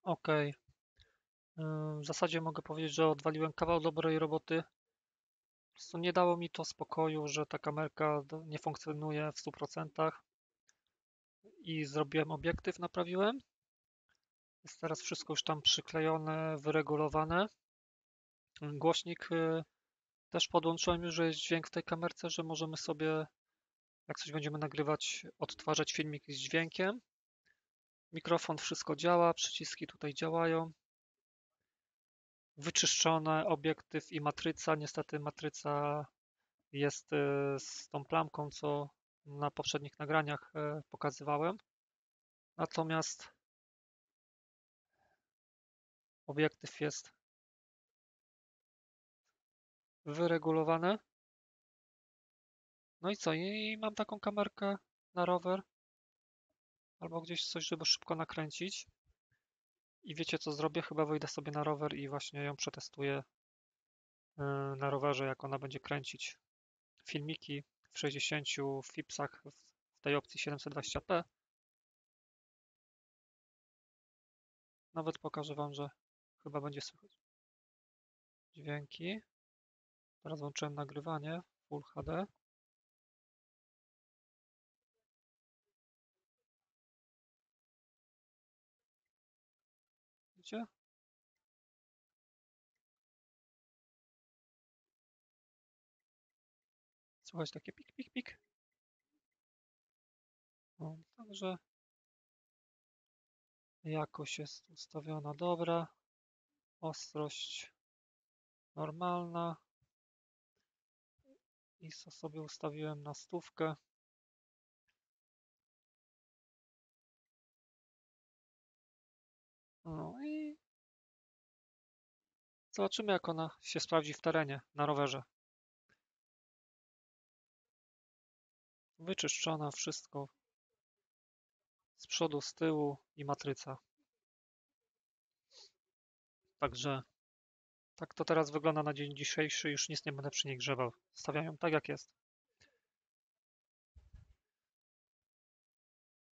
Okej. W zasadzie mogę powiedzieć, że odwaliłem kawał dobrej roboty. Po prostu nie dało mi to spokoju, że ta kamerka nie funkcjonuje w 100% i zrobiłem obiektyw, naprawiłem. Jest teraz wszystko już tam przyklejone, wyregulowane. Głośnik też podłączyłem już, że jest dźwięk w tej kamerce, że możemy sobie, jak coś będziemy nagrywać, odtwarzać filmik z dźwiękiem. Mikrofon, wszystko działa, przyciski tutaj działają. Wyczyszczone obiektyw i matryca. Niestety matryca jest z tą plamką, co na poprzednich nagraniach pokazywałem. Natomiast obiektyw jest wyregulowany. No i co? I mam taką kamerkę na rower albo gdzieś coś, żeby szybko nakręcić. I wiecie co zrobię? Chyba wyjdę sobie na rower i właśnie ją przetestuję na rowerze, jak ona będzie kręcić filmiki w 60 fipsach w tej opcji 720p. Nawet pokażę Wam, że chyba będzie słychać dźwięki. Teraz włączyłem nagrywanie Full HD. Widzicie? Słychać takie pik, pik, pik. No, także jakość jest ustawiona dobra. Ostrość normalna. ISO sobie ustawiłem na 100. No i zobaczymy, jak ona się sprawdzi w terenie, na rowerze. Wyczyszczona, wszystko z przodu, z tyłu i matryca. Także tak to teraz wygląda na dzień dzisiejszy. Już nic nie będę przy niej grzebał. Stawiam ją tak, jak jest.